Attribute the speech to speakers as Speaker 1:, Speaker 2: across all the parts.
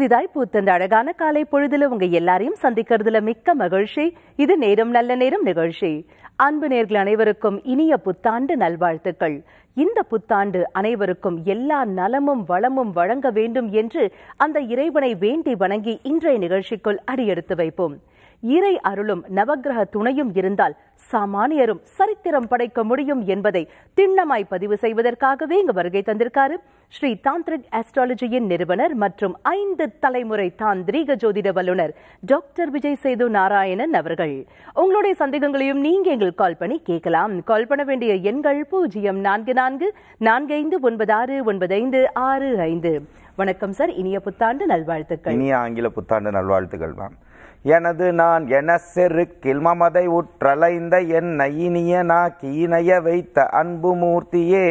Speaker 1: புதிதாய் பூத்த இந்த அழகான காலை பொழுதுல உங்க எல்லாரையும் சந்திக்கிறதுல மிக்க மகிழ்ச்சி. இது நேரம் நல்ல நேரம் நிகழ்ச்சி. அன்பு நேயர்கள் அனைவருக்கும் இனிய புத்தாண்டு நல்வாழ்த்துக்கள். இந்த புத்தாண்டு அனைவருக்கும் எல்லா நலமும் வளமும் வழங்க வேண்டும் என்று அந்த இறைவனை வேண்டி வணங்கி இன்றைய நிகழ்ச்சிக்குள் அடியெடுத்து வைப்போம். இறை அருளும் நவகிரக துணையும் இருந்தால் சாமானியரும் சரித்திரம் படைக்க முடியும் என்பதை திண்ணமாய் பதிவு செய்வதற்காகவே இங்கு வருகை தந்திருக்காரு ஸ்ரீ தாந்திரிக் ஆஸ்ட்ராலஜியின் நிறுவனர் மற்றும் 5 தலைமுறை தாந்திரீக ஜோதிட வல்லுநர் டாக்டர்.விஜய் சேது நாராயணன் அவர்கள். உங்களுடைய சந்தேகங்களையும் நீங்க எங்களுக்கு கால் பண்ணி கேட்கலாம். கால் பண்ண வேண்டிய எண்கள் 0444-4596-9565. வணக்கம் சார், இனிய புத்தாண்டு நல்வாழ்த்துக்கள்.
Speaker 2: இனிய ஆங்கில புத்தாண்டு நல்வாழ்த்துக்கள் மேம். எனது நான் என செருக்கில் மமதை உற்றலைந்த என்னை இனிய கீனைய வைத்த அன்பு மூர்த்தியே,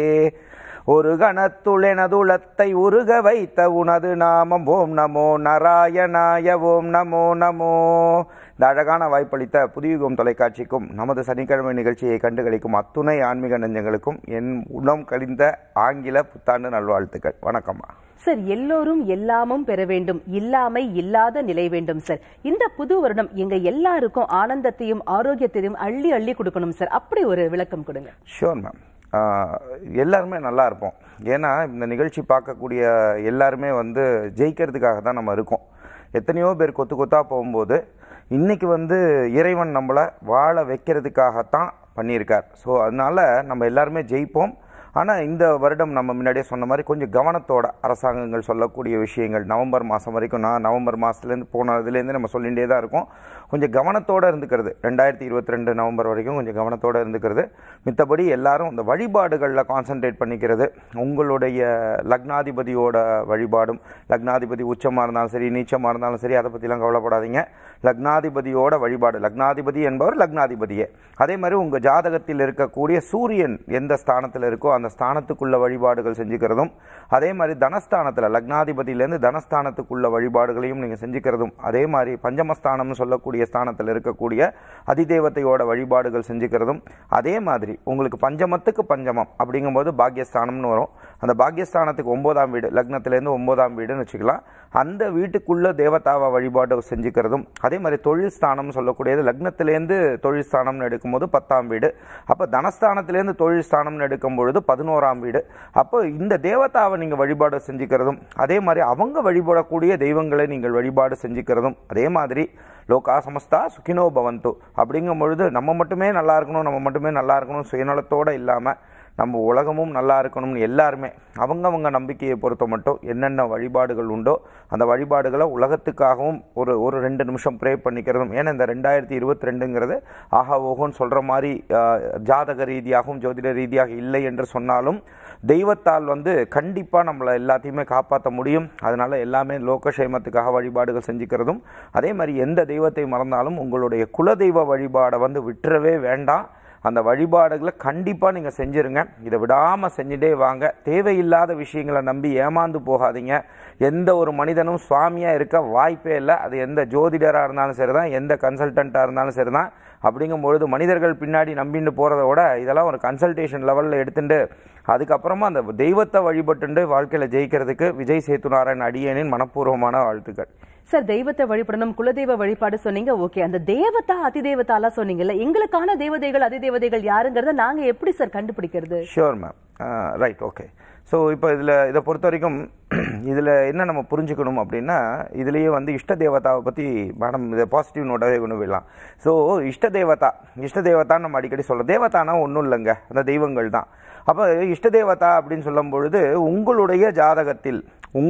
Speaker 2: ஒரு கணத்துள் எனதுளத்தை உருக வைத்த உனது நாமம் ஓம் நமோ நாராயணாய ஓம் நமோ நமோ. இந்த அழகான வாய்ப்பளித்த புதுயுகம் தொலைக்காட்சிக்கும் நமது சனிக்கிழமை நிகழ்ச்சியை கண்டுகளிக்கும் அத்துணை ஆன்மீக நெஞ்சங்களுக்கும் என் உளம் கழிந்த ஆங்கில புத்தாண்டு நல்வாழ்த்துக்கள். வணக்கம்மா.
Speaker 1: சார், எல்லோரும் எல்லாமும் பெற வேண்டும், இல்லாமை இல்லாத நிலை வேண்டும் சார். இந்த புது வருடம் எங்க எல்லாருக்கும் ஆனந்தத்தையும் ஆரோக்கியத்தையும் அள்ளி அள்ளி கொடுக்கணும் சார். அப்படி ஒரு விளக்கம் கொடுங்க.
Speaker 2: Sure ma'am. எல்லாருமே நல்லா இருப்போம். ஏன்னா இந்த நிகழ்ச்சி பார்க்கக்கூடிய எல்லாருமே ஜெயிக்கிறதுக்காக தான் நம்ம இருக்கோம். எத்தனையோ பேர் கொத்து கொத்தா போகும்போது இன்னைக்கு இறைவன் நம்மளை வாழ வைக்கிறதுக்காகத்தான் பண்ணியிருக்கார். ஸோ அதனால நம்ம எல்லாருமே ஜெயிப்போம். ஆனால் இந்த வருடம் நம்ம முன்னாடியே சொன்ன மாதிரி கொஞ்சம் கவனத்தோட அரசாங்கங்கள் சொல்லக்கூடிய விஷயங்கள் நவம்பர் மாதம் வரைக்கும், நான் நவம்பர் மாதத்துலேருந்து போனதுலேருந்து நம்ம சொல்லிகிட்டே தான் இருக்கோம். கொஞ்சம் கவனத்தோடு இருந்துக்கிறது. 2022 நவம்பர் வரைக்கும் கொஞ்சம் கவனத்தோடு இருந்துக்கிறது. மித்தபடி எல்லாரும் இந்த வழிபாடுகளில் கான்சன்ட்ரேட் பண்ணிக்கிறது. உங்களுடைய லக்னாதிபதியோட வழிபாடும், லக்னாதிபதி உச்சமாக இருந்தாலும் சரி நீச்சமாக இருந்தாலும் சரி, அதை பற்றிலாம் கவலைப்படாதீங்க. லக்னாதிபதியோட வழிபாடு, லக்னாதிபதி என்பவர் லக்னாதிபதியே. அதே மாதிரி உங்கள் ஜாதகத்தில் இருக்கக்கூடிய சூரியன் எந்த ஸ்தானத்தில் இருக்கோ அந்த ஸ்தானத்துக்குள்ள வழிபாடுகள் செஞ்சுக்கிறதும், அதே மாதிரி தனஸ்தானத்தில் லக்னாதிபதியிலேருந்து தனஸ்தானத்துக்குள்ள வழிபாடுகளையும் நீங்கள் செஞ்சுக்கிறதும், அதே மாதிரி பஞ்சமஸ்தானம்னு சொல்லக்கூடிய ஸ்தானத்தில் இருக்கக்கூடிய அதிதேவத்தையோட வழிபாடுகள் செஞ்சுக்கிறதும், அதே மாதிரி உங்களுக்கு பஞ்சமத்துக்கு பஞ்சமம் அப்படிங்கும்போது பாக்யஸ்தானம்னு வரும். அந்த பாக்யஸ்தானத்துக்கு 9ஆம் வீடு, லக்னத்திலேருந்து 9ஆம் வீடுன்னு வச்சுக்கலாம். அந்த வீட்டுக்குள்ள தேவதாவை வழிபாடு செஞ்சுக்கிறதும், அதே மாதிரி தொழில் ஸ்தானம்னு சொல்லக்கூடியது லக்னத்திலேருந்து தொழில் ஸ்தானம்னு எடுக்கும்போது 10ஆம் வீடு, அப்போ தனஸ்தானத்திலேருந்து தொழில் ஸ்தானம்னு எடுக்கும் பொழுது 11ஆம் வீடு. அப்போ இந்த தேவதாவை நீங்கள் வழிபாடு செஞ்சுக்கிறதும், அதே மாதிரி அவங்க வழிபடக்கூடிய தெய்வங்களை நீங்கள் வழிபாடு செஞ்சுக்கிறதும், அதே மாதிரி லோகா சமஸ்தா சுகினோ பவந்து அப்படிங்கும் பொழுது நம்ம மட்டுமே நல்லா இருக்கணும் சுயநலத்தோடு இல்லாமல் நம்ம உலகமும் நல்லா இருக்கணும்னு எல்லாருமே அவங்கவங்க நம்பிக்கையை பொறுத்த மட்டும் என்னென்ன வழிபாடுகள் உண்டோ அந்த வழிபாடுகளை உலகத்துக்காகவும் ஒரு 2 நிமிஷம் ப்ரே பண்ணிக்கிறதும். ஏன்னா இந்த 2022ங்கிறது ஆஹா ஓஹோன்னு சொல்கிற மாதிரி ஜாதக ரீதியாகவும் ஜோதிட ரீதியாக இல்லை என்று சொன்னாலும் தெய்வத்தால் கண்டிப்பாக நம்மளை எல்லாத்தையுமே காப்பாற்ற முடியும். அதனால் எல்லாமே லோகக்ஷேமத்துக்காக வழிபாடுகள் செஞ்சுக்கிறதும், அதே மாதிரி எந்த தெய்வத்தை மறந்தாலும் உங்களுடைய குலதெய்வ வழிபாடை விட்டுறவே வேண்டாம். அந்த வழிபாடுகளை கண்டிப்பாக நீங்கள் செஞ்சுருங்க. இதை விடாமல் செஞ்சுட்டே வாங்க. தேவையில்லாத விஷயங்களை நம்பி ஏமாந்து போகாதீங்க. எந்த ஒரு மனிதனும் சுவாமியாக இருக்க வாய்ப்பே இல்லை. அது எந்த ஜோதிடராக இருந்தாலும் சரி தான், எந்த கன்சல்டண்ட்டாக இருந்தாலும் சரி தான். அப்படிங்கும்பொழுது மனிதர்கள் பின்னாடி நம்பிட்டு போகிறத விட இதெல்லாம் ஒரு கன்சல்டேஷன் லெவலில் எடுத்துட்டு அதுக்கப்புறமா அந்த தெய்வத்தை வழிபட்டு வாழ்க்கையில் ஜெயிக்கிறதுக்கு விஜய் சேத்து நாராயண் அடியேனின் மனப்பூர்வமான வாழ்த்துக்கள்.
Speaker 1: சார், தெய்வத்தை வழிபடணும், குலதெய்வ வழிபாடு சொன்னீங்க. ஓகே, அந்த தேவதா அதிதேவதாலாம் சொன்னீங்கல்ல, எங்களுக்கான தேவதைகள் அதிதேவதைகள் யாருங்கிறத நாங்க எப்படி சார் கண்டுபிடிக்கிறது?
Speaker 2: Sure ma'am. Right, okay. So இப்போ இதை பொறுத்த வரைக்கும் இதில் என்ன நம்ம புரிஞ்சுக்கணும் அப்படின்னா, இதுலேயே இஷ்ட தேவதாவை பற்றி மேடம் இதை பாசிட்டிவ் நோட்டாகவே கொண்டு போயிடலாம். ஸோ இஷ்ட தேவதான்னு நம்ம அடிக்கடி சொல்கிறோம். தேவதானா ஒன்றும் இல்லைங்க, அந்த தெய்வங்கள் தான். அப்போ இஷ்ட தேவதா அப்படின்னு சொல்லும் பொழுது உங்களுடைய ஜாதகத்தில்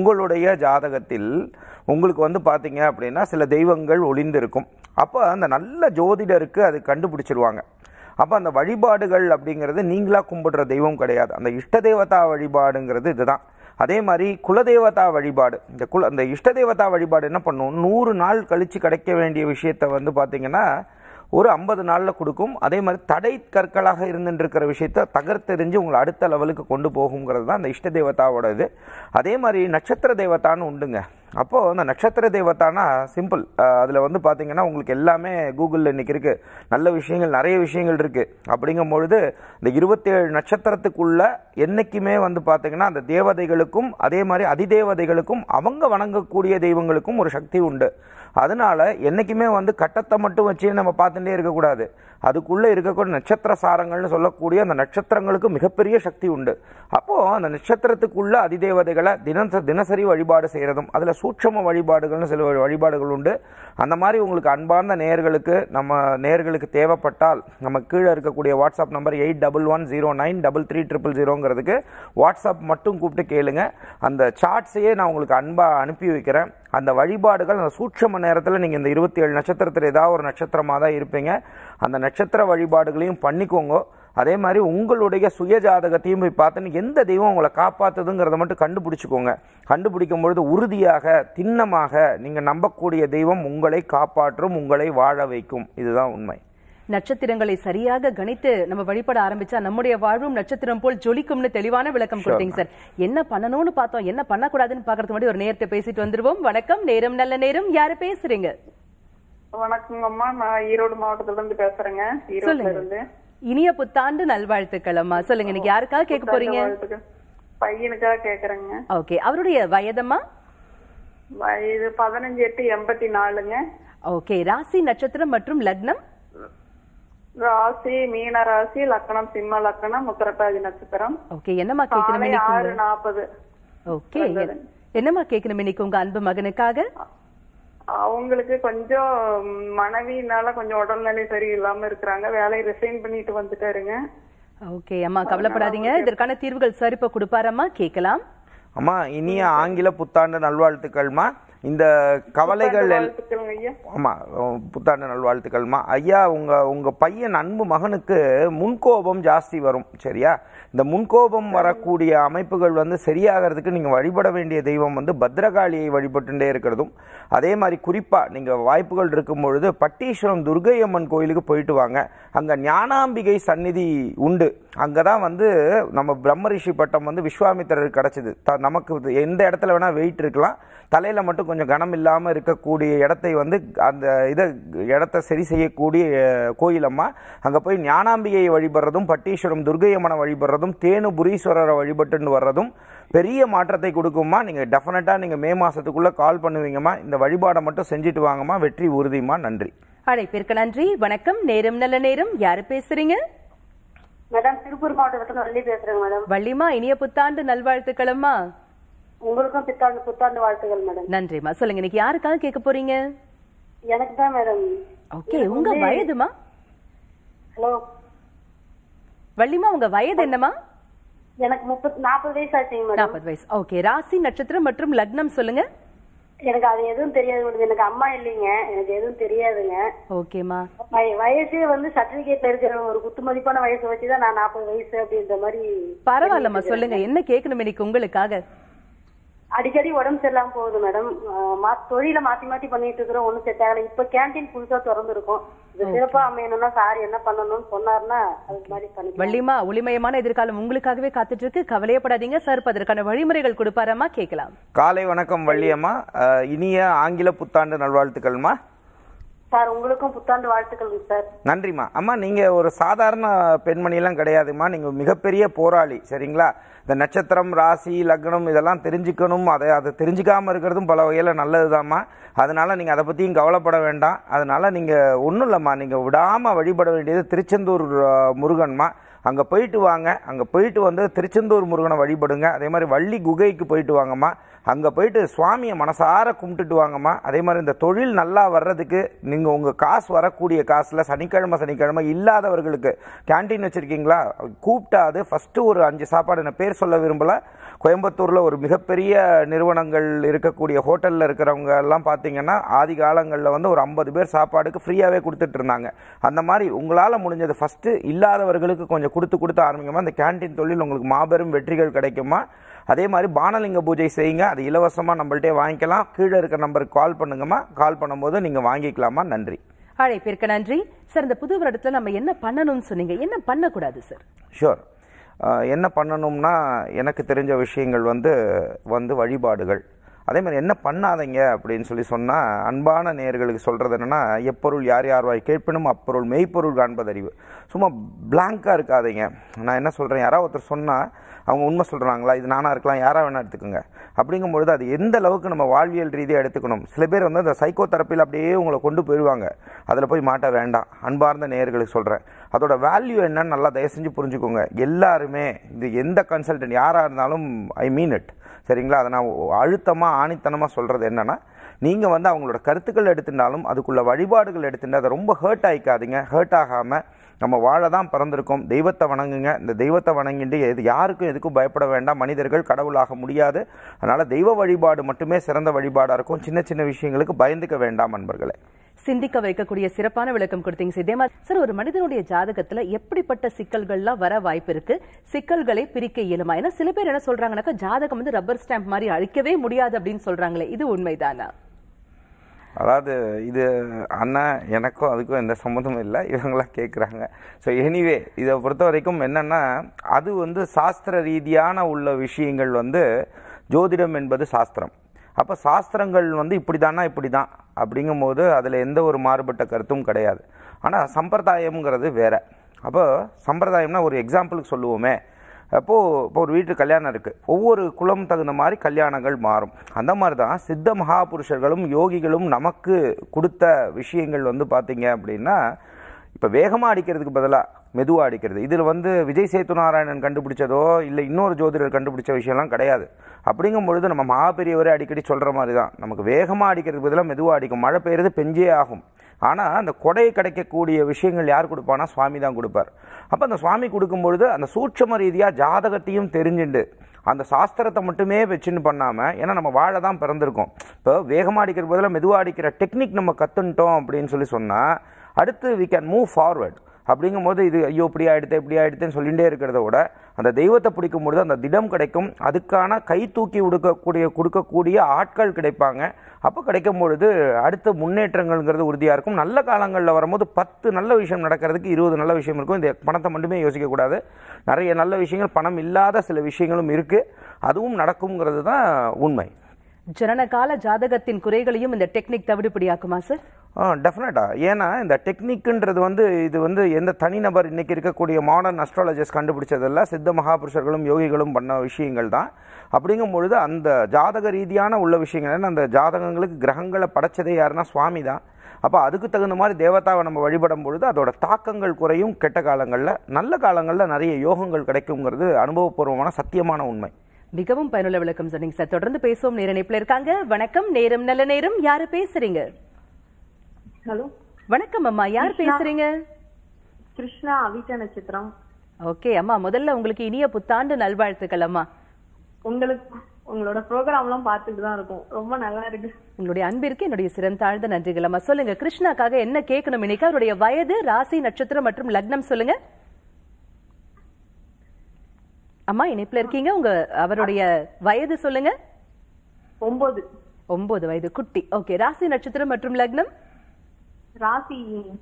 Speaker 2: உங்களுக்கு பார்த்தீங்க அப்படின்னா சில தெய்வங்கள் ஒளிந்திருக்கும். அப்போ அந்த நல்ல ஜோதிடருக்கு அது கண்டுபிடிச்சிருவாங்க. அப்போ அந்த வழிபாடுகள் அப்படிங்கிறது நீங்களாக கும்பிடுற தெய்வம் கிடையாது. அந்த இஷ்ட தேவதா வழிபாடுங்கிறது இதுதான். அதே மாதிரி குலதேவதா வழிபாடு, அந்த இஷ்ட தேவதா வழிபாடு என்ன பண்ணும், 100 நாள் கழித்து கிடைக்க வேண்டிய விஷயத்தை பார்த்தீங்கன்னா ஒரு 50 நாளில் கொடுக்கும். அதே மாதிரி தடை கற்களாக இருந்துட்டு இருக்கிற விஷயத்த தகர்த்தெறிஞ்சு உங்களை அடுத்த லெவலுக்கு கொண்டு போகுங்கிறது தான் அந்த இஷ்ட தேவதாவோட இது. அதே மாதிரி நட்சத்திர தேவதான்னு உண்டுங்க. அப்போது அந்த நட்சத்திர தேவதானா சிம்பிள். அதில் வந்து பார்த்தீங்கன்னா உங்களுக்கு எல்லாமே கூகுளில் இன்றைக்கி இருக்குது, நல்ல விஷயங்கள் நிறைய விஷயங்கள் இருக்குது. அப்படிங்கும் பொழுது இந்த 27 நட்சத்திரத்துக்குள்ள என்றைக்குமே வந்து பார்த்தீங்கன்னா அந்த தேவதைகளுக்கும் அதே மாதிரி அதிதேவதைகளுக்கும் அவங்க வணங்கக்கூடிய தெய்வங்களுக்கும் ஒரு சக்தி உண்டு. அதனால என்றைக்குமே வந்து கட்டத்தை மட்டும் வச்சு நம்ம பார்த்துட்டே இருக்கக்கூடாது. அதுக்குள்ளே இருக்கக்கூடிய நட்சத்திர சாரங்கள்னு சொல்லக்கூடிய அந்த நட்சத்திரங்களுக்கு மிகப்பெரிய சக்தி உண்டு. அப்போது அந்த நட்சத்திரத்துக்குள்ள அதிதேவதைகளை தினசரி வழிபாடு செய்கிறதும் அதில் சூட்சம வழிபாடுகள்னு சில வழிபாடுகள் உண்டு. அந்த மாதிரி உங்களுக்கு அன்பார்ந்த நேயர்களுக்கு தேவைப்பட்டால் நம்ம கீழே இருக்கக்கூடிய வாட்ஸ்அப் நம்பர் 8110933300ங்கிறதுக்கு வாட்ஸ்அப் மட்டும் கூப்பிட்டு கேளுங்க. அந்த சார்ட்ஸையே நான் உங்களுக்கு அன்பாக அனுப்பி வைக்கிறேன். அந்த வழிபாடுகள் அந்த சூட்சம நேரத்தில் நீங்கள் இந்த 27 நட்சத்திரத்தில் ஏதாவது ஒரு நட்சத்திரமாக தான் இருப்பீங்க. அந்த நட்சத்திர வழிபாடுகளையும் பண்ணிக்கோங்க. அதே மாதிரி உங்களுடைய சுய ஜாதகத்தையும் போய் பார்த்துன்னு எந்த தெய்வம் உங்களை காப்பாற்றுதுங்கிறத மட்டும் கண்டுபிடிச்சிக்கோங்க. கண்டுபிடிக்கும் பொழுது உறுதியாக திண்ணமாக நீங்கள் நம்பக்கூடிய தெய்வம் உங்களை காப்பாற்றும், உங்களை வாழ வைக்கும். இதுதான் உண்மை.
Speaker 1: நட்சத்திரங்களை சரியாக கணித்து நம்ம வழிபட ஆரம்பிச்சா நம்முடைய வாழ்வும் நட்சத்திரம் போல் ஜொலிக்கும்னு தெளிவான விளக்கம் கொடுத்தீங்க சார். என்ன பண்ணணும்னு பார்த்தோம், என்ன பண்ணக்கூடாதுன்னு பாக்குறதுக்கு முன்னாடி ஒரு நேரத்தை பேசிட்டு வந்துருவோம். வணக்கம், நேரம் நல்ல நேரம். யாரு பேசுறீங்க?
Speaker 3: வணக்கம் அம்மா, நான் ஈரோடு மாவட்டத்துல இருந்து பேசுறேங்க. ஈரோடுல இருந்து.
Speaker 1: இனிய புத்தாண்டு நல்வாழ்த்துக்கள் அம்மா. சொல்லுங்க, இன்னைக்கு யாருக்காக கேட்க போறீங்க?
Speaker 3: பையனுக்காக கேக்குறேங்க.
Speaker 1: ஓகே, அவருடைய வயதம்மா?
Speaker 3: வயது 15/8/84ங்க.
Speaker 1: ஓகே, ராசி நட்சத்திரம் மற்றும் லக்னம்?
Speaker 3: ராசி மீன ராசி, லக்னம் சிம்ம லக்னம், உத்திரட்டாதி நட்சத்திரம்.
Speaker 1: ஓகே, என்னமா கேட்கணும்?
Speaker 3: 6:40.
Speaker 1: ஓகே, என்னமா கேட்கணும் இன்னைக்கு உங்க அன்பு மகனுக்காக?
Speaker 3: அவங்களுக்கு கொஞ்சம் மனைவினால கொஞ்சம் உடல்நிலை சரியில்லாம இருக்கிறாங்க. வேலையை ரிசைன் பண்ணிட்டு வந்துட்டாருங்க.
Speaker 1: ஓகே அம்மா, கவலைப்படாதீங்க, இதற்கான தீர்வுகள் சரிப்பா கொடுப்பாரம்மா. கேட்கலாம்
Speaker 2: அம்மா. இனிய ஆங்கில புத்தாண்டு நல்வாழ்த்துக்கள்மா. இந்த கவலைகள் ஆமா, புத்தாண்டு நல்வாழ்த்துக்கள்மா. ஐயா, உங்க பையன் அன்பு மகனுக்கு முன்கோபம் ஜாஸ்தி வரும், சரியா? இந்த முன்கோபம் வரக்கூடிய அமைப்புகள் வந்து சரியாகிறதுக்கு நீங்க வழிபட வேண்டிய தெய்வம் வந்து பத்ரகாளியை வழிபட்டுட்டே இருக்கிறதும், அதே மாதிரி குறிப்பா நீங்க வாய்ப்புகள் இருக்கும் பொழுது பட்டீஸ்வரம் துர்கை அம்மன் கோயிலுக்கு போயிட்டு வாங்க. அங்க ஞானாம்பிகை சந்நிதி உண்டு. அங்கதான் வந்து நம்ம பிரம்மரிஷி பட்டம் வந்து விஸ்வாமித்திரருக்கு கிடைச்சது. நமக்கு எந்த இடத்துல வேணா வெயிட் இருக்கலாம், தலையில மட்டும் கொஞ்சம் கனம் இல்லாம இருக்கக்கூடிய இடத்தை வந்து அந்த இடத்தை சரி செய்யக்கூடிய கோயிலம்மா. அங்க போய் ஞானாம்பிகையை வழிபடுறதும் பட்டீஸ்வரம் துர்கை அம்மனை வழிபடுறதும் தேனுபுரீஸ்வரரை வழிபட்டு வர்றதும் பெரிய மாற்றத்தை கொடுக்குமா. நீங்க டெஃபினட்டா நீங்க மே மாசத்துக்குள்ள கால் பண்ணுவீங்கம்மா. இந்த வழிபாடை மட்டும் செஞ்சுட்டு வாங்கம்மா, வெற்றி உறுதிமா. நன்றி.
Speaker 1: அழைப்பிற்கு நன்றி. வணக்கம், நேரம் நல்ல நேரம். யாரு பேசுறீங்க?
Speaker 4: மேடம், திருப்பூர் மாவட்டத்துல வள்ளி பேசுறேங்க மேடம்.
Speaker 1: வள்ளிமா, இனிய புத்தாண்டு நல்வாழ்த்துக்களம்மா.
Speaker 4: உங்களுக்கும் புத்தாண்டு வாழ்த்துக்கள் மேடம்.
Speaker 1: நன்றிமா. சொல்லுங்க, இன்னைக்கு யாருக்காக கேட்க போறீங்க?
Speaker 4: எனக்கு தான் மேடம்.
Speaker 1: ஓகே, உங்க வயதுமா?
Speaker 4: ஹலோ
Speaker 1: வள்ளிமா, உங்க வயது என்னமா?
Speaker 4: எனக்கு 40 வயசு ஆச்சுங்க மேடம்.
Speaker 1: 40 வயசு. ஓகே, ராசி நட்சத்திரம் மற்றும் லக்னம் சொல்லுங்க.
Speaker 4: எனக்கு அது எதுவும் தெரியாது மேடம். எனக்கு அம்மா இல்லைங்க, எனக்கு எதுவும் தெரியாதுங்க.
Speaker 1: ஓகேமா.
Speaker 4: வயசே வந்து சர்டிபிகேட்ல இருக்கிற ஒரு குத்து மதிப்பான வயசை வச்சுதான் நான் 40 வயசு அப்படின்ற மாதிரி.
Speaker 1: பரவாயில்லம்மா, சொல்லுங்க, என்ன கேட்கணும் இன்னைக்கு உங்களுக்காக?
Speaker 4: அடிக்கடி உடம்பு சரியில்லாம போகுது மேடம். தொழில மாத்தி மாத்தி பண்ணிட்டு இருக்கிறோம், ஒண்ணும் செட் ஆகல. இப்ப கேண்டீன் புதுசா திறந்து இருக்கும். சிறப்பா அமையணும்னா சார் என்ன பண்ணணும்னு சொன்னார்னா அது மாதிரி பண்ணி.
Speaker 1: வள்ளிமா, ஒளிமயமான எதிர்காலம் உங்களுக்காகவே காத்துட்டு இருக்கு, கவலையப்படாதீங்க. சார் அதற்கான வழிமுறைகள் கொடுப்பாரம்மா, கேட்கலாம்.
Speaker 2: காலை வணக்கம் வள்ளியம்மா. இனிய ஆங்கில புத்தாண்டு நல்வாழ்த்துக்கள்மா.
Speaker 4: சார், உங்களுக்கும் புத்தாண்டு வாழ்த்துக்கள் சார்.
Speaker 2: நன்றிம்மா. அம்மா, நீங்கள் ஒரு சாதாரண பெண்மணியெல்லாம் கிடையாதுமா, நீங்கள் மிகப்பெரிய போராளி, சரிங்களா? இந்த நட்சத்திரம் ராசி லக்னம் இதெல்லாம் தெரிஞ்சுக்கணும், அதை தெரிஞ்சுக்காமல் இருக்கிறதும் பல வகையில் நல்லதுதாம்மா. அதனால் நீங்கள் அதை பற்றியும் கவலைப்பட வேண்டாம். அதனால் நீங்கள் ஒன்றும் இல்லைம்மா, நீங்கள் விடாமல் வழிபட வேண்டியது திருச்செந்தூர் முருகன்மா. அங்கே போயிட்டு வாங்க. அங்கே போயிட்டு வந்து திருச்செந்தூர் முருகனை வழிபடுங்க. அதே மாதிரி வள்ளி குகைக்கு போயிட்டு வாங்கம்மா. அங்கே போயிட்டு சுவாமியை மனசார கும்பிட்டுட்டு வாங்கம்மா. அதே மாதிரி இந்த தொழில் நல்லா வர்றதுக்கு நீங்கள் உங்கள் காசு வரக்கூடிய காசில் சனிக்கிழமை இல்லாதவர்களுக்கு கேண்டீன் வச்சுருக்கீங்களா, கூப்பிட்டாது ஃபஸ்ட்டு ஒரு 5 சாப்பாடு, நான் பேர் சொல்ல விரும்பலை, கோயம்புத்தூரில் ஒரு மிகப்பெரிய நிறுவனங்கள் இருக்கக்கூடிய ஹோட்டலில் இருக்கிறவங்க எல்லாம் பார்த்தீங்கன்னா ஆதி காலங்களில் வந்து ஒரு 50 பேர் சாப்பாடுக்கு ஃப்ரீயாகவே கொடுத்துட்டு இருந்தாங்க. அந்த மாதிரி உங்களால் முடிஞ்சது ஃபஸ்ட்டு இல்லாதவர்களுக்கு கொஞ்சம் கொடுத்து ஆரம்பிங்கம்மா. அந்த கேண்டீன் தொழில் உங்களுக்கு மாபெரும் வெற்றிகள் கிடைக்குமா. அதே மாதிரி பானலிங்க பூஜை செய்யுங்க, அது இலவசமாக நம்மள்ட்டே வாங்கிக்கலாம். கீழே இருக்கிற நம்பருக்கு கால் பண்ணுங்கம்மா. கால் பண்ணும்போது நீங்கள் வாங்கிக்கலாமா. நன்றி.
Speaker 1: அழைப்பிற்கு நன்றி. சார், இந்த புது வருடத்தில் நம்ம என்ன பண்ணணும்னு சொன்னீங்க, என்ன பண்ணக்கூடாது சார்?
Speaker 2: ஷூர். என்ன பண்ணணும்னா எனக்கு தெரிஞ்ச விஷயங்கள் வந்து வழிபாடுகள். அதே மாதிரி என்ன பண்ணாதீங்க அப்படின்னு சொன்னால் அன்பான நேயர்களுக்கு சொல்கிறது என்னென்னா, எப்பொருள் யார் யார் வாய் கேட்பினும் அப்பொருள் மெய்ப்பொருள் காண்பது அறிவு. சும்மா பிளாங்காக இருக்காதீங்க. நான் என்ன சொல்கிறேன், யாராவது ஒருத்தர் சொன்னால் அவங்க உண்மை சொல்கிறாங்களா, இது நானாக இருக்கலாம், யாராக வேணால் எடுத்துக்கோங்க. அப்படிங்கும்பொழுது அது எந்த அளவுக்கு நம்ம வாழ்வியல் ரீதியாக எடுத்துக்கணும். சில பேர் வந்து அந்த சைக்கோ தெரப்பியில் அப்படியே உங்களை கொண்டு போயிடுவாங்க. அதில் போய் மாட்ட வேண்டாம். அன்பார்ந்த நேயர்களுக்கு சொல்கிறேன், அதோட வேல்யூ என்னன்னு நல்லா தயவு செஞ்சு புரிஞ்சுக்கோங்க. எல்லாருமே இது எந்த கன்சல்டன்ட் யாராக இருந்தாலும் ஐ மீன் இட், சரிங்களா? அதை நான் அழுத்தமாக ஆணித்தனமாக சொல்கிறது என்னென்னா, நீங்கள் வந்து அவங்களோட கருத்துக்கள் எடுத்துட்டாலும் அதுக்குள்ள வழிபாடுகள் எடுத்துட்டு அதை ரொம்ப ஹர்ட் ஆகிக்காதீங்க. ஹர்ட் ஆகாமல் நம்ம வாழ தான் பிறந்திருக்கோம். தெய்வத்தை வணங்குங்க. இந்த தெய்வத்தை வணங்கிட்டு யாருக்கும் எதுக்கும் பயப்பட வேண்டாம். மனிதர்கள் கடவுளாக முடியாது. அதனால் தெய்வ வழிபாடு மட்டுமே சிறந்த வழிபாடாக இருக்கும். சின்ன சின்ன விஷயங்களுக்கு பயந்துக்க வேண்டாம் நண்பர்களே.
Speaker 1: சிந்திக்க வைக்கக்கூடிய சிறப்பான விளக்கம் கொடுத்தீங்க சித்தேமா சார். ஒரு மனிதனுடைய ஜாதகத்துல எப்படிப்பட்ட சிக்கல்கள்லாம் வர வாய்ப்பு இருக்கு, சிக்கல்களை பிரிக்க இயலுமா? ஏன்னா சில பேர் என்ன சொல்றாங்கன்னாக்கா, ஜாதகம் வந்து ரப்பர் ஸ்டாம்ப் மாதிரி அழிக்கவே முடியாது அப்படின்னு சொல்றாங்களே, இது உண்மைதானா?
Speaker 2: அதாவது இது அண்ணா எனக்கும் அதுக்கும் எந்த சம்மந்தமும் இல்லை, இவங்களாம் கேட்குறாங்க. ஸோ எனிவே இதை பொறுத்த வரைக்கும் என்னென்னா, அது வந்து சாஸ்திர ரீதியான உள்ள விஷயங்கள் வந்து ஜோதிடம் என்பது சாஸ்திரம். அப்போ சாஸ்திரங்கள் வந்து இப்படி தானா இப்படி தான் அப்படிங்கும்போது அதில் எந்த ஒரு மாறுபட்ட கருத்தும் கிடையாது. ஆனால் சம்பிரதாயம்ங்கிறது வேறு. அப்போ சம்பிரதாயம்னா ஒரு எக்ஸாம்பிளுக்கு சொல்லுவோமே, இப்போ ஒரு வீட்டு கல்யாணம் இருக்குது, ஒவ்வொரு குலம் தகுந்த மாதிரி கல்யாணங்கள் மாறும். அந்த மாதிரி தான் சித்த மகாபுருஷர்களும் யோகிகளும் நமக்கு கொடுத்த விஷயங்கள் வந்து பார்த்திங்க அப்படின்னா, இப்போ வேகமாக அடிக்கிறதுக்கு பதிலாக மெதுவாக அடிக்கிறது. இதில் வந்து விஜய் சேத்து நாராயணன் கண்டுபிடிச்சதோ இல்லை இன்னொரு ஜோதிடர் கண்டுபிடிச்ச விஷயம்லாம் கிடையாது. அப்படிங்கும் பொழுது நம்ம மகாபெரியவரே அடிக்கடி சொல்கிற மாதிரி தான், நமக்கு வேகமாக அடிக்கிறதுக்கு பதிலாக மெதுவாக அடிக்கும். மழை பெய்யுறது பெஞ்சே ஆகும். ஆனால் அந்த கொடையை கிடைக்கக்கூடிய விஷயங்கள் யார் கொடுப்பானா, சுவாமி தான் கொடுப்பார். அப்போ அந்த சுவாமி கொடுக்கும்பொழுது அந்த சூட்சம ரீதியாக ஜாதகத்தையும் தெரிஞ்சுண்டு அந்த சாஸ்திரத்தை மட்டுமே வச்சுன்னு பண்ணாமல், ஏன்னா நம்ம வாழ தான் பிறந்திருக்கோம். இப்போ வேகமாக அடிக்கிற பதிலாக மெதுவாக அடிக்கிற டெக்னிக் நம்ம கற்றுன்ட்டோம் அப்படின்னு சொன்னால் அடுத்து வி கேன் மூவ் ஃபார்வர்ட். அப்படிங்கும்போது இது ஐயோ இப்படி ஆகிடுதுன்னு சொல்லிகிட்டே இருக்கிறத விட அந்த தெய்வத்தை பிடிக்கும்பொழுது அந்த திடம் கிடைக்கும். அதுக்கான கை தூக்கி கொடுக்கக்கூடிய ஆட்கள் கிடைப்பாங்க. அப்போ கிடைக்கும் பொழுது அடுத்த முன்னேற்றங்கள்ங்கிறது உறுதியாக இருக்கும். நல்ல காலங்களில் வரும்போது 10 நல்ல விஷயம் நடக்கிறதுக்கு 20 நல்ல விஷயம் இருக்கும். இந்த பணத்தை மட்டுமே யோசிக்கக்கூடாது. நிறைய நல்ல விஷயங்கள், பணம் இல்லாத சில விஷயங்களும் இருக்குது, அதுவும் நடக்குங்கிறது தான் உண்மை.
Speaker 1: ஜனனகால ஜாதகத்தின் குறைகளையும் இந்த டெக்னிக் தவிடுபடியாக்குமா சார்?
Speaker 2: டெஃபினட்டாக. ஏன்னா இந்த டெக்னிக்குன்றது வந்து இது வந்து எந்த தனிநபர் இன்றைக்கி இருக்கக்கூடிய மாடர்ன் அஸ்ட்ராலஜர்ஸ் கண்டுபிடிச்சதெல்லாம் சித்த மகாபுருஷர்களும் யோகிகளும் பண்ண விஷயங்கள் தான். அப்படிங்கும் பொழுது அந்த ஜாதக ரீதியான உள்ள விஷயங்கள், அந்த ஜாதகங்களுக்கு கிரகங்களை படைச்சதே யாருன்னா சுவாமி தான். அப்போ அதுக்கு தகுந்த மாதிரி தேவதாவை நம்ம வழிபடும் பொழுது அதோட தாக்கங்கள் குறையும். கெட்ட காலங்களில், நல்ல காலங்களில் நிறைய யோகங்கள் கிடைக்குங்கிறது அனுபவபூர்வமான சத்தியமான உண்மை.
Speaker 1: மிகவும் பயனுள்ள விளக்கம் சொன்னீங்க சார். தொடர்ந்து பேசுவோம். நேர இணைப்புல இருக்காங்க. வணக்கம், நேரம் நல்ல நேரம். யாரு பேசுறீங்க?
Speaker 5: ஹலோ,
Speaker 1: வணக்கம் அம்மா, யார் பேசுறீங்க?
Speaker 5: கிருஷ்ணா, அவிட்ட நட்சத்திரம்.
Speaker 1: ஓகே அம்மா, முதல்ல உங்களுக்கு இனிய புத்தாண்டு நல்வாழ்த்துக்கள் அம்மா.
Speaker 5: உங்களோட ப்ரோக்ராம் எல்லாம் பார்த்துட்டு தான் இருக்கும், ரொம்ப நல்லா இருக்கு.
Speaker 1: உங்களுடைய அன்பிற்கு என்னுடைய சிறந்தாழ்ந்த நன்றிகள் அம்மா. சொல்லுங்க, கிருஷ்ணாக்காக என்ன கேட்கணும் இன்னைக்கு? அவருடைய வயது, ராசி, நட்சத்திரம் மற்றும் லக்னம் சொல்லுங்க அம்மா. இணைப்புல இருக்கீங்க. அவருடைய வயது சொல்லுங்க. 9 வயது, குட்டி. ஓகே, ராசி, நட்சத்திரம் மற்றும் லக்னம்?
Speaker 5: ராசி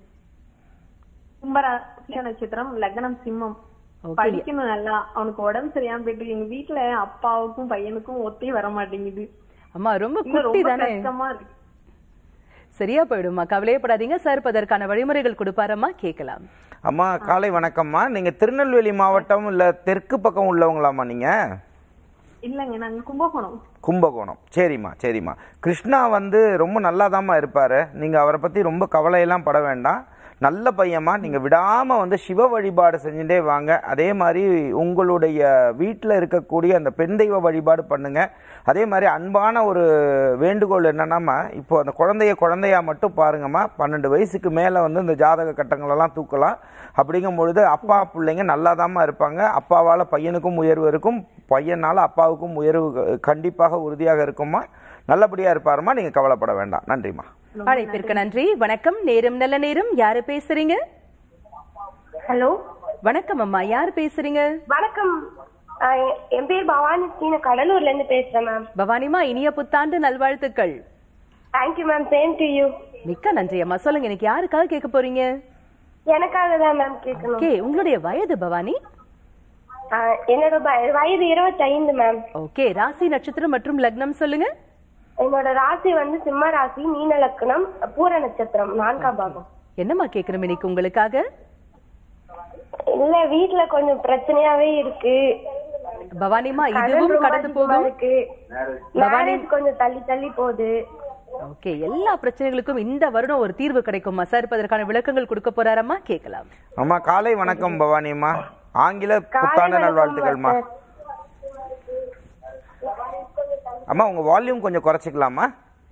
Speaker 5: கும்பராசி நட்சத்திரம், லக்னம் சிம்மம். படிக்கணும் நல்லா. அவனுக்கு உடம்பு சரியாம போயிட்டு எங்க வீட்டுல அப்பாவுக்கும் பையனுக்கும் ஒத்தே வர மாட்டேங்குது.
Speaker 1: அம்மா ரொம்ப குட்டி தானே, சரியா போயிடுமா, கவலையப்படாதீங்க. சார் அதற்கான வழிமுறைகள் கொடுப்பாரம்மா, கேட்கலாம்.
Speaker 2: அம்மா காலை வணக்கம்மா. நீங்க திருநெல்வேலி மாவட்டம் இல்ல தெற்கு பக்கம் உள்ளவங்களாம்மா நீங்க?
Speaker 5: இல்லங்க, நாங்க கும்பகோணம்.
Speaker 2: கும்பகோணம். சரிம்மா சரிம்மா. கிருஷ்ணா வந்து ரொம்ப நல்லாதாம்மா இருப்பாரு. நீங்க அவரை பத்தி ரொம்ப கவலையெல்லாம் பட வேண்டாம். நல்ல பையமா. நீங்கள் விடாமல் வந்து சிவ வழிபாடு செஞ்சுட்டே வாங்க. அதே மாதிரி உங்களுடைய வீட்டில் இருக்கக்கூடிய அந்த பெண் தெய்வ வழிபாடு பண்ணுங்கள். அதே மாதிரி அன்பான ஒரு வேண்டுகோள் என்னென்னா, இப்போ அந்த குழந்தையா மட்டும் பாருங்கம்மா. 12 வயசுக்கு மேலே வந்து இந்த ஜாதக கட்டங்களெல்லாம் தூக்கலாம். அப்படிங்கும் பொழுது அப்பா பிள்ளைங்க நல்லாதாம்மா இருப்பாங்க. அப்பாவால் பையனுக்கும் உயர்வு இருக்கும், பையனால் அப்பாவுக்கும் உயர்வு கண்டிப்பாக உறுதியாக இருக்குமா. நல்லபடியாக இருப்பாருமா, நீங்கள் கவலைப்பட வேண்டாம். நன்றிம்மா.
Speaker 1: அழைப்பிற்கு நன்றி. வணக்கம், நேரம் நல்ல நேரம். யாரு பேசுறீங்க?
Speaker 6: ஹலோ,
Speaker 1: வணக்கம் அம்மா, யார் பேசுறீங்க?
Speaker 6: வணக்கம், என் பேர் பவானி, கடலூர்ல இருந்து பேசுறேன் மேம்.
Speaker 1: பவானிமா, இனிய புத்தாண்டு நல்வாழ்த்துக்கள்.
Speaker 6: Thank you ma'am, same to you.
Speaker 1: மிக்க நன்றி அம்மா. சொல்லுங்க, இன்னைக்கு யாருக்காக கேட்க போறீங்க?
Speaker 6: எனக்காக தான் மேம் கேட்கணும்.
Speaker 1: ஓகே, உங்களுடைய வயது பவானி?
Speaker 6: என்னோட வயது 25 மேம்.
Speaker 1: ஓகே, ராசி, நட்சத்திரம் மற்றும் லக்னம் சொல்லுங்க.
Speaker 6: என்னோட ராசி வந்து சிம்ம ராசி, மீன லக்னம், பூர நட்சத்திரம், 4ஆம் பாகம்.
Speaker 1: என்னம்மா கேட்கணும் இன்னைக்கு உங்களுக்காக?
Speaker 6: இல்ல, வீட்டுல கொஞ்சம் பிரச்சனையாவே இருக்கு.
Speaker 1: பவானிமா, இதுவும் கடந்து போகும்.
Speaker 6: மேரேஜ் கொஞ்சம் தள்ளி தள்ளி போகுது.
Speaker 1: ஓகே, எல்லா பிரச்சனைகளுக்கும் இந்த வருடம் ஒரு தீர்வு கிடைக்குமா சார்? இப்ப அதற்கான விளக்கங்கள் கொடுக்க போறாரம்மா, கேட்கலாம்.
Speaker 2: அம்மா காலை வணக்கம் பவானிம்மா. ஆங்கில புத்தாண்டு நல்வாழ்த்துக்கள்மா. அம்மா உங்க வால்யூம் கொஞ்சம் குறைச்சிக்கலாமா?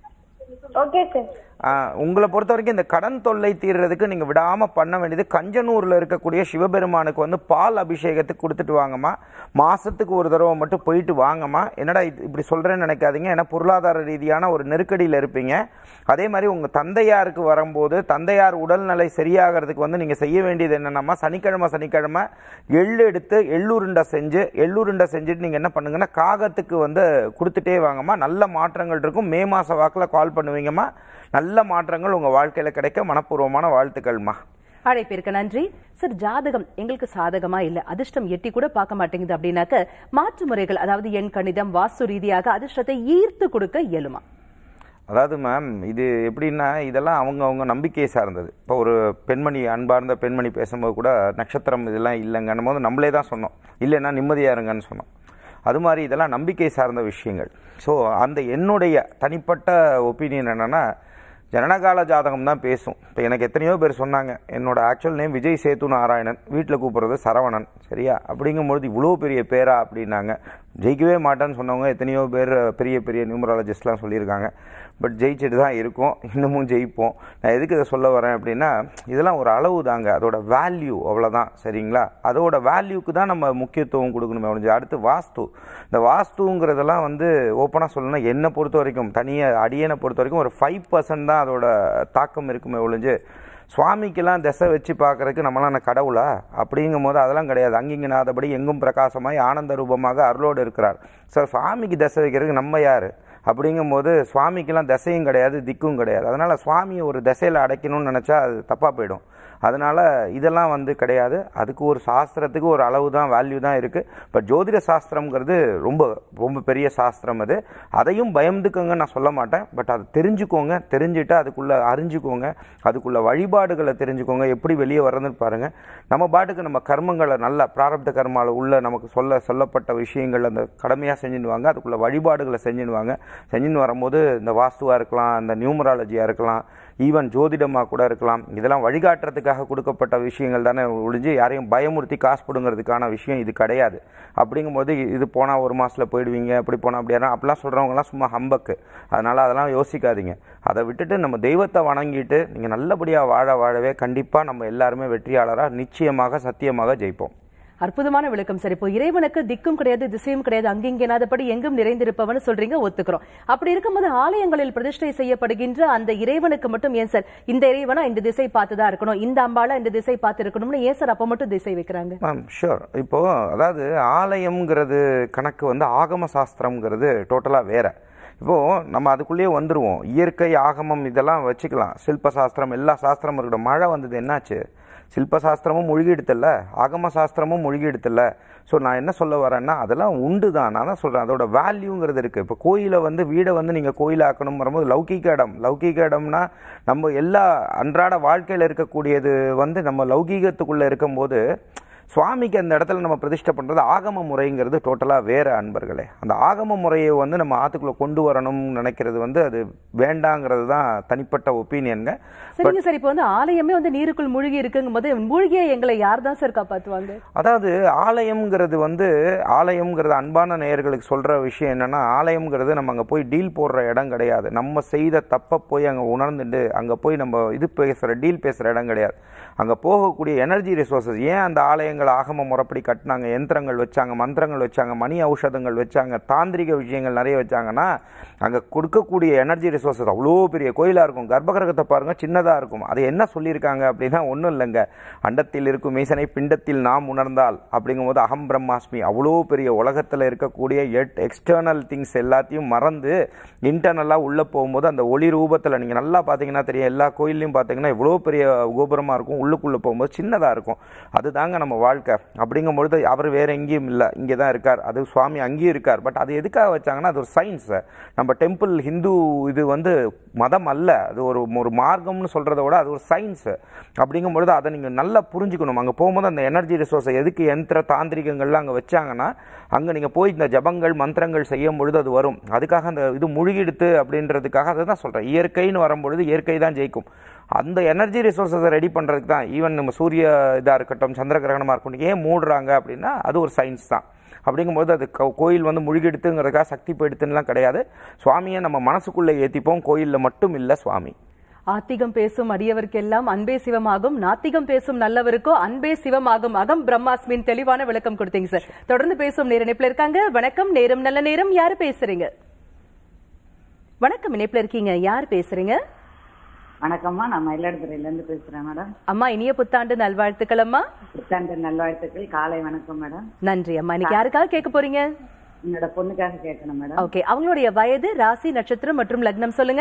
Speaker 6: Okay sir.
Speaker 2: உங்களை பொறுத்த வரைக்கும் இந்த கடன் தொல்லை தீர்றதுக்கு நீங்க விடாம பண்ண வேண்டியது கஞ்சனூர்ல இருக்கக்கூடிய சிவபெருமானுக்கு வந்து பால் அபிஷேகத்துக்கு கொடுத்துட்டு வாங்கம்மா. மாசத்துக்கு ஒரு தடவை மட்டும் போயிட்டு வாங்கம்மா. என்னடா இப்படி சொல்றேன்னு நினைக்காதீங்க, ஏன்னா பொருளாதார ரீதியான ஒரு நெருக்கடியில் இருப்பீங்க. அதே மாதிரி உங்க தந்தையாருக்கு வரும்போது தந்தையார் உடல்நிலை சரியாகிறதுக்கு வந்து நீங்க செய்ய வேண்டியது என்னன்னா, சனிக்கிழமை எள்ளு எடுத்து எள்ளுருண்டை செஞ்சுட்டு நீங்க என்ன பண்ணுங்கன்னா காகத்துக்கு வந்து கொடுத்துட்டே வாங்கம்மா. நல்ல மாற்றங்கள் இருக்கும். மே மாச வாக்கில் கால் பண்ணுவீங்கம்மா. நல்ல மாற்றங்கள் உங்க வாழ்க்கையில கிடைக்க மனப்பூர்வமான வாழ்த்துக்கள்மா.
Speaker 1: அழைப்பிற்கு நன்றி சார். ஜாதகம் எங்களுக்கு சாதகமா இல்ல, அதிர்ஷ்டம் எட்டி கூட பார்க்க மாட்டேங்குது அப்படின்னாக்க மாற்று முறைகள், அதாவது எண் கணிதம், வாஸ்து ரீதியாக அதிர்ஷ்டத்தை ஈர்த்து கொடுக்க இயலுமா?
Speaker 2: அதாவது மேம், இது எப்படின்னா இதெல்லாம் அவங்க நம்பிக்கையை சார்ந்தது. இப்போ ஒரு பெண்மணி, அன்பார்ந்த பெண்மணி பேசும்போது கூட நட்சத்திரம் இதெல்லாம் இல்லைங்கன்னும் போது நம்மளே தான் சொன்னோம், இல்லைன்னா நிம்மதியா இருங்கன்னு சொன்னோம். அது மாதிரி இதெல்லாம் நம்பிக்கை சார்ந்த விஷயங்கள். ஸோ அந்த என்னுடைய தனிப்பட்ட ஒப்பீனியன் என்னன்னா, ஜனனகால ஜாதகம் தான் பேசும். இப்போ எனக்கு எத்தனையோ பேர் சொன்னாங்க, என்னோட ஆக்சுவல் நேம் விஜய் சேத்து நாராயணன், வீட்டில் கூப்பிட்றது சரவணன், சரியா? அப்படிங்கும்பொழுது இவ்வளோ பெரிய பேரா அப்படின்னாங்க. ஜெயிக்கவே மாட்டேன்னு சொன்னவங்க எத்தனையோ பேர் பெரிய பெரிய நியூமராலஜிஸ்ட்லாம் சொல்லியிருக்காங்க. பட் ஜெயிச்சுட்டு தான் இருக்கோம், இன்னமும் ஜெயிப்போம். நான் எதுக்கு இதை சொல்ல வரேன் அப்படின்னா, இதெல்லாம் ஒரு அளவு தாங்க, அதோட வேல்யூ அவ்வளோதான், சரிங்களா? அதோட வேல்யூக்கு தான் நம்ம முக்கியத்துவம் கொடுக்கணுமே ஒழிஞ்சு. அடுத்து வாஸ்து. இந்த வாஸ்துங்கிறதெல்லாம் வந்து ஓப்பனாக சொல்லணும்னா என்னை பொறுத்த வரைக்கும், தனியாக அடியனை பொறுத்த வரைக்கும் ஒரு 5% தான் அதோட தாக்கம் இருக்குமே ஒழிஞ்சு, சுவாமிக்கெல்லாம் திசை வச்சு பார்க்கறதுக்கு நம்மளாம் என்ன கடவுளா அப்படிங்கும் போது அதெல்லாம் கிடையாது. அங்கிங்கனாதபடி எங்கும் பிரகாசமாய் ஆனந்த ரூபமாக அருளோடு இருக்கிறார். சார், சுவாமிக்கு திசை வைக்கிறதுக்கு நம்ம யார் அப்படிங்கும்போது சுவாமிக்கெல்லாம் திசையும் கிடையாது, திக்கும் கிடையாது. அதனால் சுவாமியை ஒரு திசையில் அடைக்கணும்னு நினச்சா அது தப்பாக போயிடும். அதனால் இதெல்லாம் வந்து கிடையாது. அதுக்கு ஒரு சாஸ்திரத்துக்கு ஒரு அளவு தான், வேல்யூ தான் இருக்குது. இப்போ ஜோதிட சாஸ்திரம்ங்கிறது ரொம்ப ரொம்ப பெரிய சாஸ்திரம். அதையும் பயந்துக்கோங்க நான் சொல்ல மாட்டேன். பட் அதை தெரிஞ்சுக்கோங்க, தெரிஞ்சுட்டு அதுக்குள்ளே அறிஞ்சுக்கோங்க, அதுக்குள்ள வழிபாடுகளை தெரிஞ்சுக்கோங்க. எப்படி வெளியே வர்றதுன்னு பாருங்கள். நம்ம பாட்டுக்கு நம்ம கர்மங்களை நல்ல பிராரப்த கர்மாவில் உள்ள நமக்கு சொல்லப்பட்ட விஷயங்கள் அந்த கடமையாக செஞ்சுடுவாங்க. அதுக்குள்ள வழிபாடுகளை செஞ்சுன்னு வரும்போது இந்த வாஸ்துவாக இருக்கலாம், இந்த நியூமராலஜியாக இருக்கலாம், ஈவன் ஜோதிடமாக கூட இருக்கலாம். இதெல்லாம் வழிகாட்டுறதுக்காக கொடுக்கப்பட்ட விஷயங்கள் தானே ஒழிஞ்சு யாரையும் பயமுறுத்தி காசு பிடுங்கிறதுக்கான விஷயம் இது கிடையாது. அப்படிங்கும்போது இது போனால் ஒரு மாதத்தில் போயிடுவீங்க, அப்படி போனால் அப்படின்னா அப்படிலாம் சொல்கிறவங்கலாம் சும்மா ஹம்பக்கு. அதனால் அதெல்லாம் யோசிக்காதீங்க. அதை விட்டுட்டு நம்ம தெய்வத்தை வணங்கிட்டு நீங்கள் நல்லபடியாக வாழவே கண்டிப்பாக நம்ம எல்லாருமே வெற்றியாளராக நிச்சயமாக சத்தியமாக ஜெயிப்போம்.
Speaker 1: அற்புதமான விளக்கம் சார். இப்போ இறைவனுக்கு திக்கும் கிடையாது, திசையும் கிடையாது, அங்கிங்கனாதபடி எங்கும் நிறைந்திருப்பவன்னு சொல்றீங்க, ஒத்துக்கிறோம். அப்படி இருக்கும்போது ஆலயங்களில் பிரதிஷ்டை செய்யப்படுகின்ற அந்த இறைவனுக்கு மட்டும் ஏன் சார் இந்த இறைவனா இந்த திசை பார்த்துதான் இருக்கணும், இந்த அம்பாளா இந்த திசை பார்த்து இருக்கணும்னு ஏன் சார் அப்ப மட்டும் திசை வைக்கிறாங்க?
Speaker 2: ஷூர். இப்போ அதாவது ஆலயம்ங்கிறது கணக்கு வந்து ஆகம சாஸ்திரம்ங்கிறது டோட்டலா வேற. இப்போது நம்ம அதுக்குள்ளேயே வந்துடுவோம். இயற்கை ஆகமம் இதெல்லாம் வச்சுக்கலாம், சில்ப சாஸ்திரம் எல்லா சாஸ்திரமும் இருக்கட்டும். மழை வந்தது என்னாச்சு? சில்பசாஸ்திரமும் மூழ்கி எடுத்தல, ஆகம சாஸ்திரமும் மூழ்கி எடுத்தல. ஸோ நான் என்ன சொல்ல வரேன்னா அதெல்லாம் உண்டு தான். நான் தான் சொல்கிறேன், அதோட வேல்யூங்கிறது இருக்குது. இப்போ கோயிலை வந்து வீடை வந்து நீங்கள் கோயிலாக்கணும் வரும்போது லௌகீக இடம்னா நம்ம எல்லா அன்றாட வாழ்க்கையில் இருக்கக்கூடியது வந்து நம்ம லௌகீகத்துக்குள்ளே இருக்கும்போது சுவாமிக்கு அந்த இடத்துல நம்ம பிரதிஷ்டை பண்ணுறது ஆகம முறைங்கிறது டோட்டலாக வேறு அன்பர்களே. அந்த ஆகம முறையை வந்து நம்ம ஆற்றுக்குள்ளே கொண்டு வரணும்னு நினைக்கிறது வந்து அது வேண்டாங்கிறது தான் தனிப்பட்ட ஒப்பீனியனுங்க.
Speaker 1: சரிங்க சார். இப்போ வந்து ஆலயமே வந்து நீருக்குள் மூழ்கி இருக்குங்கும் போது மூழ்கிய எங்களை யார் தான் சார் காப்பாற்றுவாங்க?
Speaker 2: அதாவது ஆலயம்ங்கிறது அன்பான நேயர்களுக்கு சொல்கிற விஷயம் என்னென்னா, ஆலயம்ங்கிறது நம்ம அங்கே போய் டீல் போடுற இடம் கிடையாது. நம்ம செய்த தப்பை போய் அங்கே உணர்ந்துட்டு அங்கே போய் நம்ம டீல் பேசுகிற இடம் கிடையாது. அங்கே போகக்கூடிய எனர்ஜி ரிசோர்ஸஸ். ஏன் அந்த ஆலயங்கள் ஆகம முறைப்படி கட்டினாங்க, யந்திரங்கள் வச்சாங்க, மந்திரங்கள் வச்சாங்க, மணி ஔஷதங்கள் வச்சாங்க, தாந்திரிக விஷயங்கள் நிறைய வச்சாங்கன்னா அங்கே கொடுக்கக்கூடிய எனர்ஜி ரிசோர்ஸஸ் அவ்வளோ பெரிய கோயிலாக இருக்கும். கர்ப்பகிரகத்தை பாருங்கள், சின்னதாக இருக்கும். அது என்ன சொல்லியிருக்காங்க அப்படின்னா ஒன்றும் இல்லைங்க, அண்டத்தில் இருக்கும் ஈசனை பிண்டத்தில் நாம் உணர்ந்தால் அப்படிங்கும்போது அகம் பிரம்மாஸ்மி. அவ்வளோ பெரிய உலகத்தில் இருக்கக்கூடிய எக்ஸ்டர்னல் திங்ஸ் எல்லாத்தையும் மறந்து இன்டர்னலாக உள்ளே போகும்போது அந்த ஒளி ரூபத்தில் நீங்கள் நல்லா பார்த்தீங்கன்னா தெரியும். எல்லா கோயிலையும் பார்த்தீங்கன்னா இவ்வளோ பெரிய கோபுரமாக இருக்கும், உள்ளுக்குள்ளே போகும்போது சின்னதாக இருக்கும். அதுதாங்க நம்ம வாழ்க்கை அப்படிங்கும்பொழுது அவர் வேறு எங்கேயும் இல்லை, இங்கே தான் இருக்கார், அது சுவாமி அங்கேயும் இருக்கார். பட் அது எதுக்காக வச்சாங்கன்னா அது ஒரு சயின்ஸ். நம்ம டெம்பிள் ஹிந்து இது வந்து மதம் அல்ல, அது ஒரு மார்க்கம்னு சொல்கிறத விட அது ஒரு சயின்ஸு. அப்படிங்கும்பொழுது அதை நீங்கள் நல்லா புரிஞ்சுக்கணும். அங்கே போகும்போது அந்த எனர்ஜி ரிசோர்ஸை எதுக்கு யந்திர தாந்திரிகங்கள்லாம் அங்கே வச்சாங்கன்னா அங்கே நீங்கள் போய் இந்த ஜபங்கள் மந்திரங்கள் செய்யும் பொழுது அது வரும். அதுக்காக அந்த இது முழுகிடுத்து அப்படின்றதுக்காக அதை தான் சொல்கிறேன். இயற்கைன்னு வரும்பொழுது இயற்கை தான் ஜெயிக்கும். அந்த எனர்ஜி ரிசோர்ஸை ரெடி பண்ணுறதுக்கு தான் ஈவன் நம்ம சூரிய இதாக இருக்கட்டும், சந்திர கிரகணமாக இருக்கட்டும், ஏன் மூடுறாங்க அப்படின்னா அது ஒரு சயின்ஸ் தான். அப்படிங்கும்போது அது கோயில் வந்து முழுகிடுத்துங்கிறதுக்காக சக்தி போயிடுத்துலாம் கிடையாது. சுவாமியை நம்ம மனசுக்குள்ளே ஏற்றிப்போம், கோயிலில் மட்டும் இல்லை சுவாமி.
Speaker 1: ஆத்திகம் பேசும் அடியவர்க்கெல்லாம் அன்பே சிவமாகும், நாத்திகம் பேசும் நல்லவருக்கோ அன்பே சிவமாகும். அகம் பிரம்மாஸ்மின் தெளிவான விளக்கம் கொடுத்தீங்க சார். தொடர்ந்து பேசும் நேர இணைப்புல இருக்காங்க. வணக்கம், நேரம் நல்ல நேரம். யாரு பேசுறீங்க? வணக்கம், இணைப்புல இருக்கீங்க. யார் பேசுறீங்க?
Speaker 7: வணக்கம்மா, நான் மயிலாடுதுறையில இருந்து பேசுறேன் மேடம்.
Speaker 1: அம்மா, இனிய புத்தாண்டு நல்வாழ்த்துக்கள் அம்மா.
Speaker 7: புத்தாண்டு நல்வாழ்த்துக்கள். காலை வணக்கம் மேடம்.
Speaker 1: நன்றி அம்மா. இன்னைக்கு யாருக்காக கேட்க போறீங்க?
Speaker 7: என்னோட பொண்ணுக்காக கேட்கணும் மேடம்.
Speaker 1: ஓகே, அவங்களுடைய வயது, ராசி, நட்சத்திரம் மற்றும் லக்னம் சொல்லுங்க.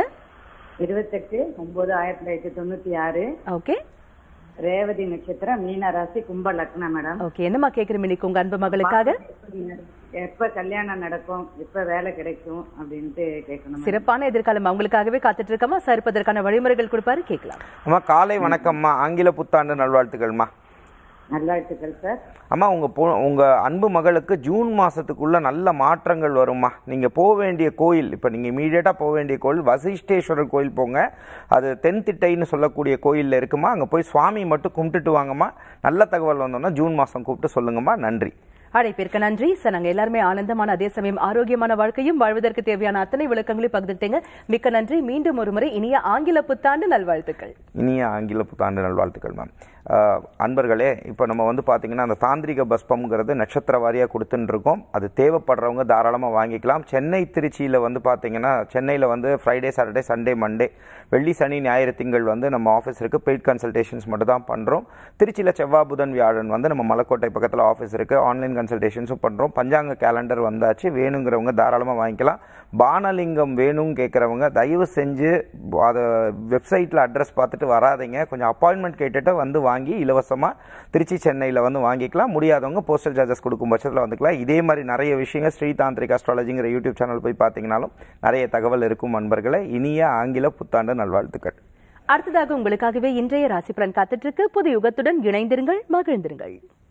Speaker 7: 28/9/1996.
Speaker 1: ஓகே.
Speaker 7: ரேவதி நட்சத்திரம், மீன ராசி, கும்ப லக்னம் மேடம்.
Speaker 1: ஓகே, என்னமா கேக்குறீங்க இன்னைக்கு உங்க அன்பு மகளுக்காக?
Speaker 7: எப்ப கல்யாணம் நடக்கும், எப்ப வேலை கிடைக்கும் அப்படின்ட்டு கேட்கணும்.
Speaker 1: சிறப்பான எதிர்காலம் அவங்களுக்காகவே காத்துட்டு இருக்கமா சார். இருப்பதற்கான வழிமுறைகள் கொடுப்பாரு, கேட்கலாம்.
Speaker 2: அம்மா காலை வணக்கம்மா. ஆங்கில புத்தாண்டு நல்வாழ்த்துக்கள்மா.
Speaker 7: நல்வாழ்த்துக்கள் சார்.
Speaker 2: அம்மா, உங்கள் அன்பு மகளுக்கு ஜூன் மாதத்துக்குள்ளே நல்ல மாற்றங்கள் வரும்மா. நீங்கள் போக வேண்டிய கோயில், இப்போ நீங்கள் இமீடியட்டாக போக வேண்டிய கோயில் வசிஷ்டேஸ்வரர் கோயில் போங்க. அது தென்திட்டைன்னு சொல்லக்கூடிய கோயிலில் இருக்குமா, அங்கே போய் சுவாமி மட்டும் கும்பிட்டுட்டு வாங்கம்மா. நல்ல தகவல் வந்தோன்னா ஜூன் மாதம் கூப்பிட்டு சொல்லுங்கம்மா. நன்றி.
Speaker 1: அழைப்பிற்கு நன்றி சார். நாங்க எல்லாருமே ஆனந்தமான அதே சமயம் ஆரோக்கியமான வாழ்க்கையும் வாழ்வதற்கு தேவையான அத்தனை விளக்கங்களையும் பகிர்ந்துட்டீங்க. மிக்க நன்றி. மீண்டும் ஒரு முறை இனிய ஆங்கில புத்தாண்டு நல்வாழ்த்துக்கள்.
Speaker 2: இனிய ஆங்கில புத்தாண்டு நல்வாழ்த்துக்கள் மேம். அன்பர்களே, இப்போ நம்ம வந்து பார்த்தீங்கன்னா அந்த தாந்திரிக பஸ்பம்ங்கிறது நட்சத்திர வாரியாக கொடுத்துட்டு இருக்கோம். அது தேவைப்படுறவங்க தாராளமாக வாங்கிக்கலாம். சென்னை திருச்சியில் வந்து பார்த்தீங்கன்னா சென்னையில் வந்து ஃப்ரைடே, சாட்டர்டே, சண்டே, மண்டே, வெள்ளி, சனி, ஞாயிறு, திங்கள் வந்து நம்ம ஆஃபீஸ் இருக்குது. பெய்ட் கன்சல்டேஷன்ஸ் மட்டும் தான் பண்ணுறோம். திருச்சியில் செவ்வாய், புதன், வியாழன் வந்து நம்ம மலைக்கோட்டை பக்கத்தில் ஆஃபீஸ் இருக்குது. ஆன்லைன் கன்சல்டேஷன்ஸும் பண்ணுறோம். பஞ்சாங்க கேலண்டர் வந்தாச்சு, வேணுங்கிறவங்க தாராளமாக வாங்கிக்கலாம். பானலிங்கம் வேணும் கேட்குறவங்க தயவு செஞ்சு அதை வெப்சைட்டில் அட்ரஸ் பார்த்துட்டு வராதிங்க. கொஞ்சம் அப்பாயின்மெண்ட் கேட்டுட்டு வந்து வாங்கி இலவசமாக திருச்சி, சென்னையில் வந்து வாங்கிக்கலாம். முடியாதவங்க போஸ்டல் சார்ஜஸ் கொடுக்கும் பட்சத்தில் வந்துக்கலாம். இதே மாதிரி நிறைய விஷயங்கள் ஸ்ரீ தாந்திரிக் அஸ்ட்ராலஜிங்கிற யூடியூப் சேனல் போய் பார்த்தீங்கன்னாலும் நிறைய தகவல் இருக்கும். நண்பர்களே, இனிய ஆங்கில புத்தாண்டு நல்வாழ்த்துக்கள்.
Speaker 1: அடுத்ததாக உங்களுக்காகவே இன்றைய ராசி பலன் காத்துட்டு இருக்கு. புது யுகத்துடன் இணைந்திருங்கள், மகிழ்ந்திருங்கள்.